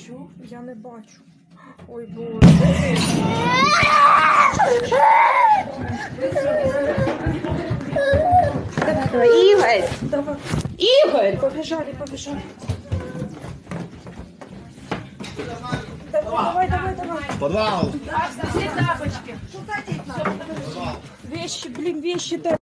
бачу. Я не бачу. Ой, Боже. Давай, Ігор! Давай. Ігор! Побежали. Давай. Подвал! Вещи, вещи дай.